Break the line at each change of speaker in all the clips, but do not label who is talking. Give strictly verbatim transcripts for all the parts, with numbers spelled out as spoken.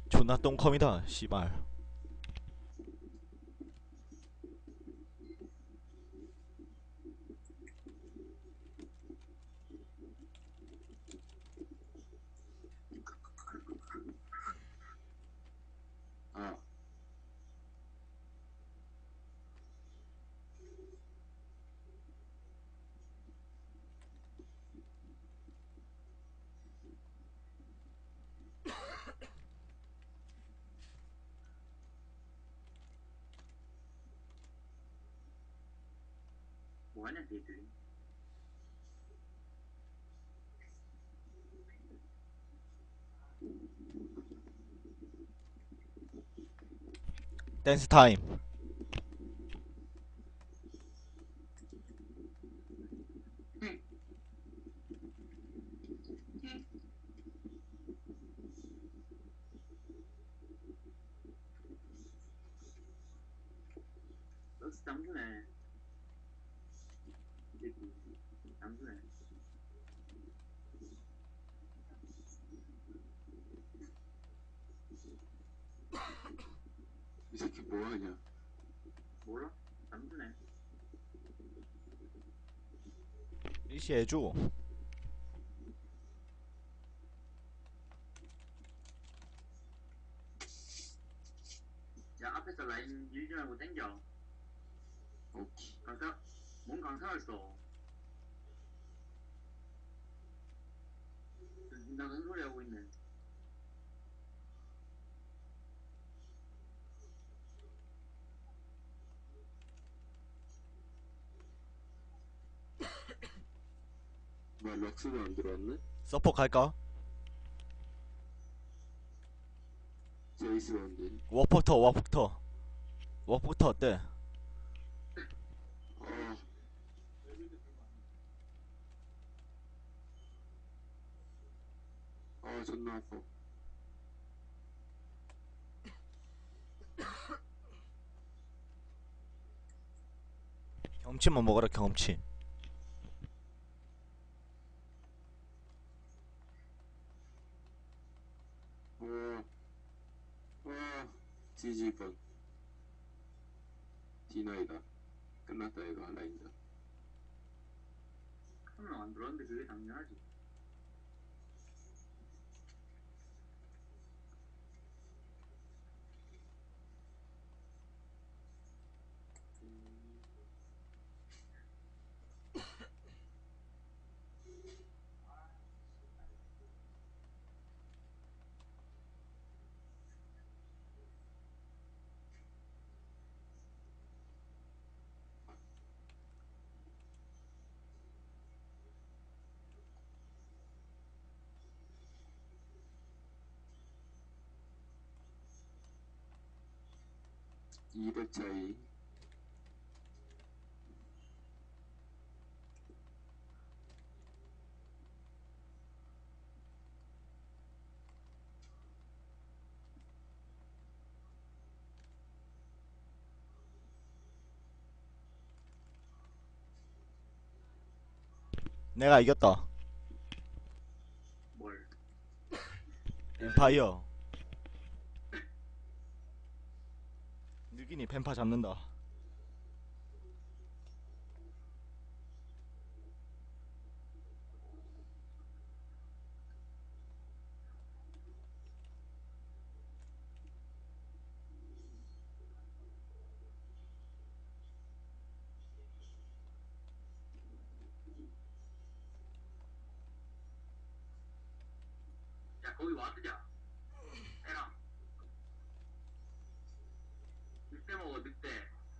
존나 똥컴이다 씨발.
아, 뭐하냐 니들이.
댄스 타임.
럭스 잠수네. 이 새끼 잠수네. 이 새끼 뭐하냐. 몰라? 잠수네.
리시해줘.
야, 앞에서 라인 밀지 말고 땡겨. 오케이. 강사, 뭔 강사를 써. 나는 소리 하고 있네. 뭐야, 럭스도 안 들어왔네?
서포 갈까?
제이스가 안 되니?
워폭터 워폭터 워폭터 어때?
아, 아, 존나 아파.
경치만 먹어라 경치.
와, 와, 지지번. 디나이다. 끝났다, 이거 라인다. 한 명 안 들어왔는데 그게 당연하지. 이백 차이.
내가 이겼다.
뭘?
뱀파이어. 느기니 뱀파 잡는다.
야, 거기 와드자. 에라. 늑대 먹어, 늑대.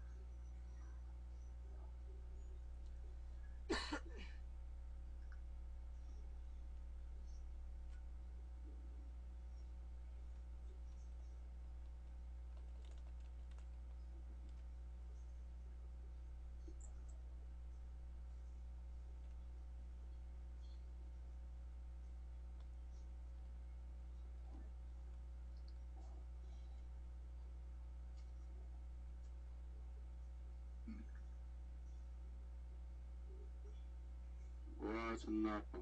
와, 존나 아파.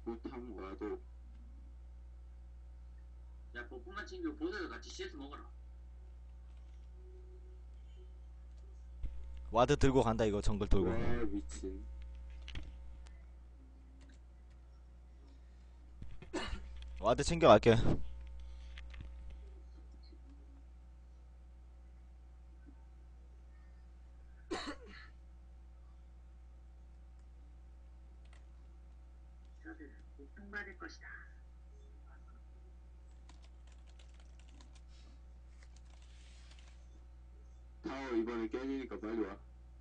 못하면 와도
야 버프만 챙기고 보세도 같이 씨에스 먹어라.
와드 들고 간다 이거 정글 돌고.
와 미친.
와드 챙겨갈게.
저들 고통받을 것이다.
타워 이번에 깨지니까 빨리 와.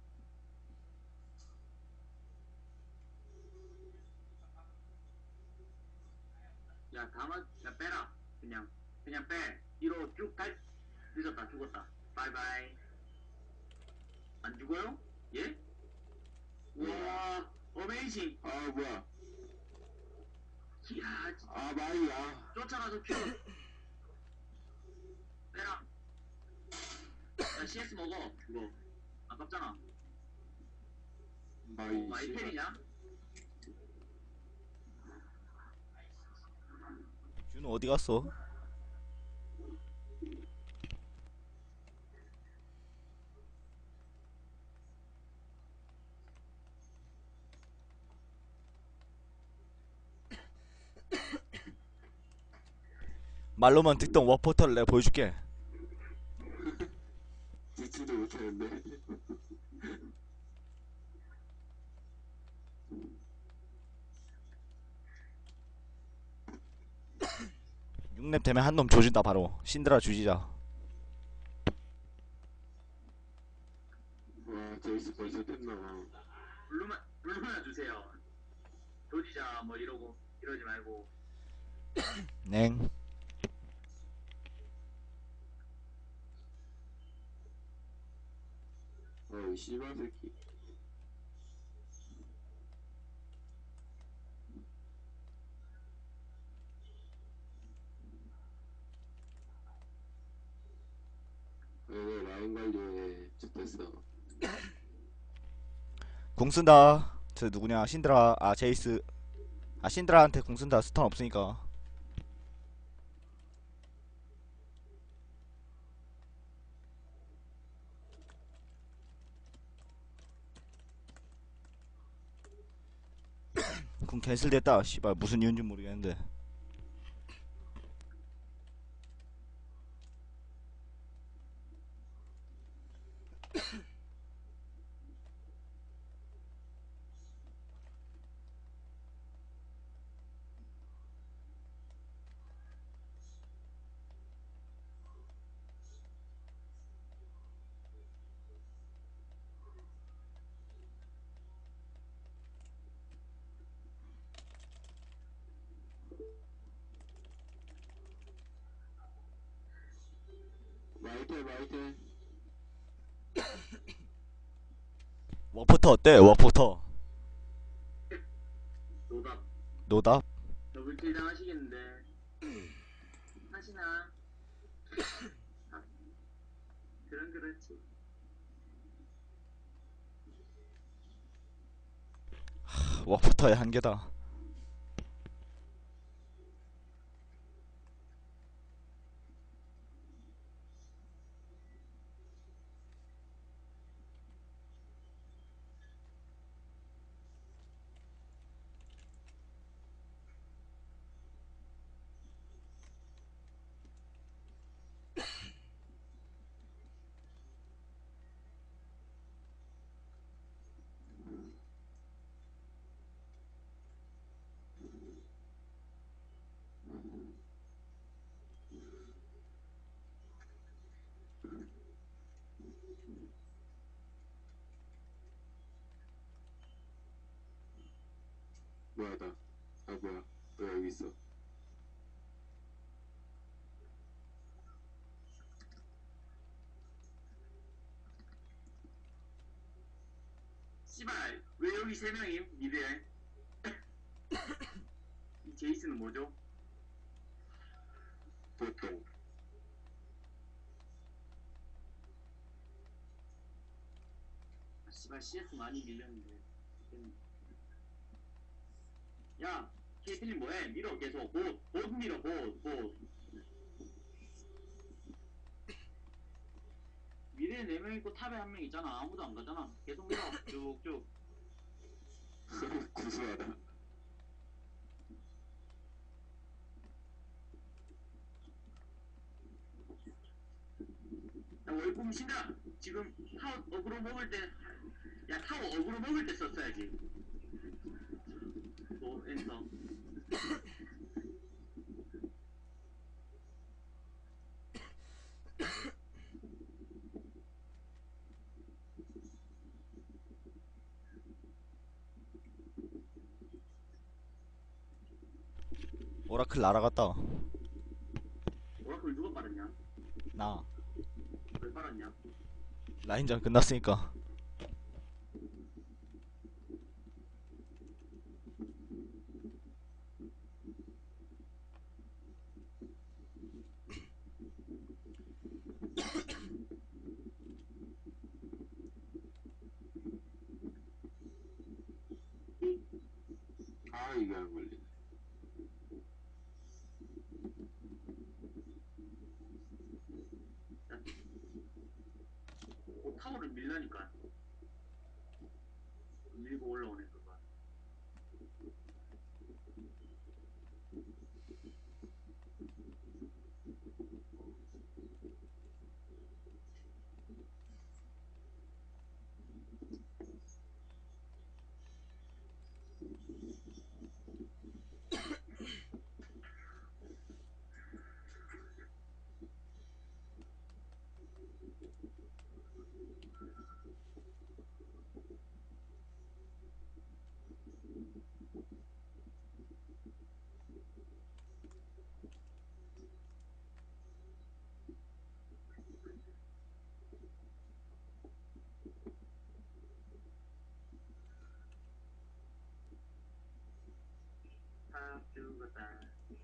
야 다만 야 빼라. 그냥 그냥 빼. 뒤로 쭉 갈. 늦었다 죽었다. 바이바이. 안 죽어요? 예? 우와 어메이징.
아 뭐야.
이야 진짜
아 마이야.
쫓아가서 큐. 빼라. 야 씨에스 먹어. 이거 아깝잖아.
마이 씨발.
마이텔이냐?
준우 어디 갔어? 말로만 듣던 워포터를 내가 보여줄게.
듣지도 못했는데.
육 렙 되면 한 놈 조진다 바로. 신드라 주지자.
와 제이스 벌써 됐나.
블루만 블루만 주세요. 조지자 뭐 이러고 이러지 말고.
냉.
어이 씨발 새끼. 얘네 라인 관리에 좋댔어.
궁 쓴다. 저 누구냐? 신드라. 아 제이스. 아 신드라한테 궁 쓴다. 스턴 없으니까. 궁 캔슬됐다. 씨발 무슨 이유인지 모르겠는데.
마이텔 마이텔.
워포터 어때? 워포터.
노답.
노답.
더블킬 당하시겠는데. 하시나? 아, 그런 그렇지.
워포터의 한계다.
뭐야 나. 아 뭐야. 왜 여기 있어.
씨발 왜 여기 세 명임? 미드에. 이 제이스는 뭐죠?
보통.
아, 씨발 씨에스 많이 밀렸는데. 야 케이틀린 뭐해? 밀어 계속. 곧, 곧 밀어, 곧, 곧. 미래에 네 명 있고 탑에 한 명 있잖아. 아무도 안 가잖아. 계속 밀어. 쭉쭉.
구수하다.
야, 월급 신다. 지금 타워 어그로 먹을 때, 야, 타워 어그로 먹을 때 썼어야지. 또, 엔터.
오라클 날아갔다.
오라클 누가 빨았냐?
나
왜 빨았냐?
라인전 끝났으니까.
아, 이게 안 걸리네.
어, 타워를 밀라니까. 밀고 올라오네, 그거. 다 죽었다.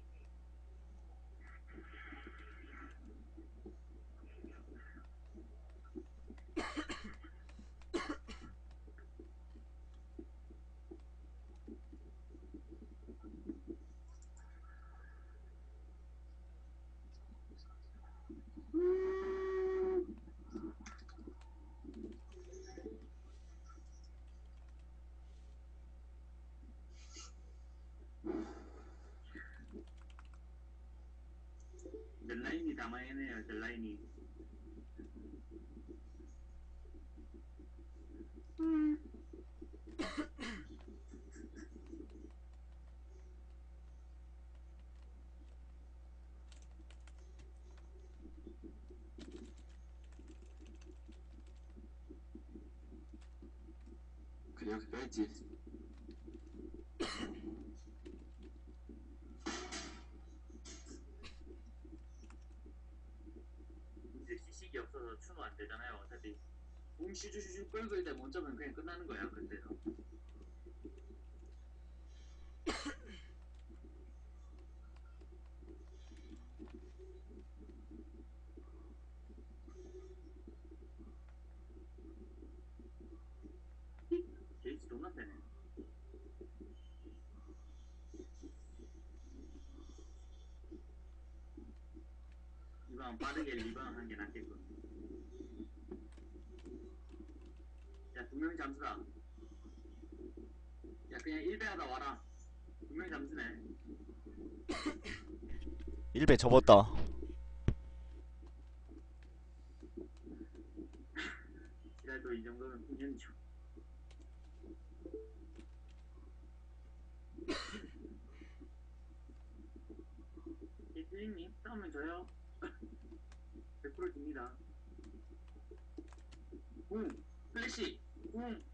델라인이 담아내네요, 델라인이.
그냥 빼지.
이제 시식이 없어서 추노 안 되잖아요, 어차피. 공 슈슈슈 끌고 일때 못 잡으면 그냥 끝나는 거야, 그때서. 제이스 존나 세네. 이번 빠르게 리바운 한게 낫겠군. 야, 두 명 잠수다. 야, 그냥 일 배 하다 와라. 두 명 잠수네.
일 배 접었다.
그래도 이 정도면 공연이죠. 이틀님 싸우면 져요. 백 퍼센트 집니다. 붕! 플래시! 붕!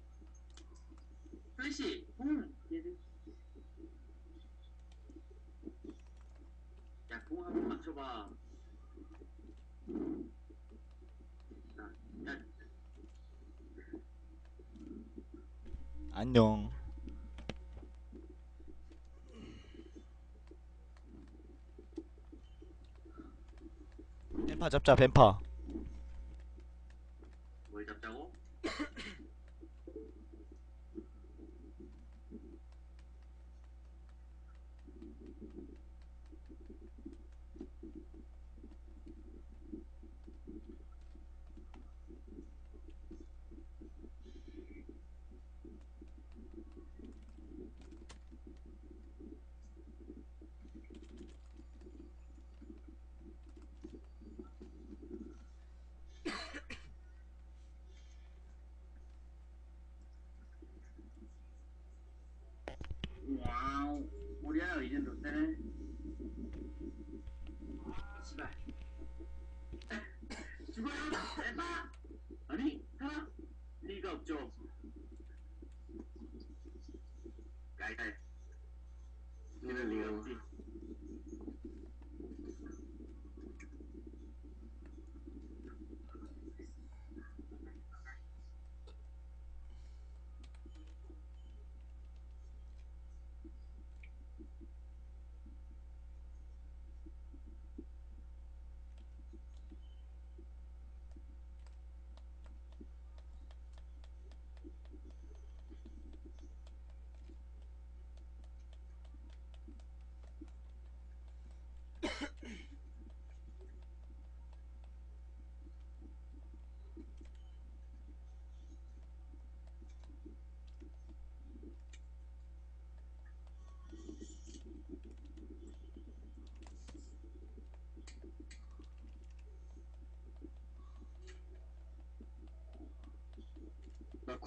플래시! 붕! 얘들. 야, 붕 한 번 맞춰봐. 야, 야,
안녕. 뱀파 잡자, 뱀파.
뭘 잡자고?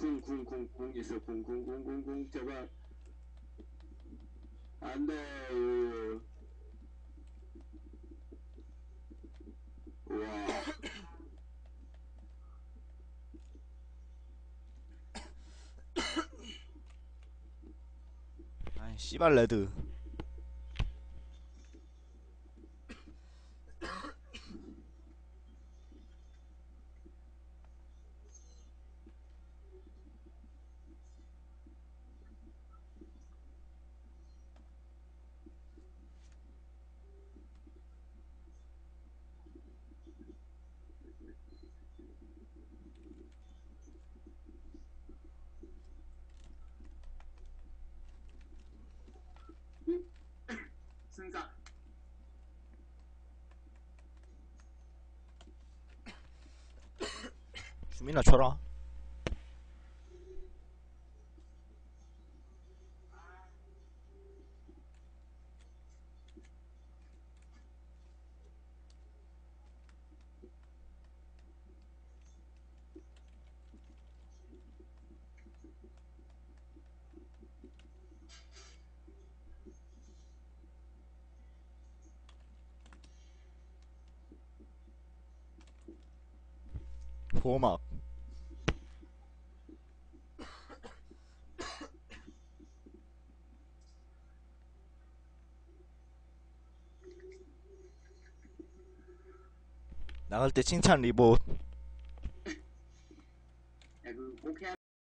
쿵쿵쿵쿵 있어. 쿵쿵쿵쿵쿵 제발. 안돼. 와.
아이 씨발 레드.
승자.
주민아 쳐라. 보호막. 나갈 때 칭찬 리봇.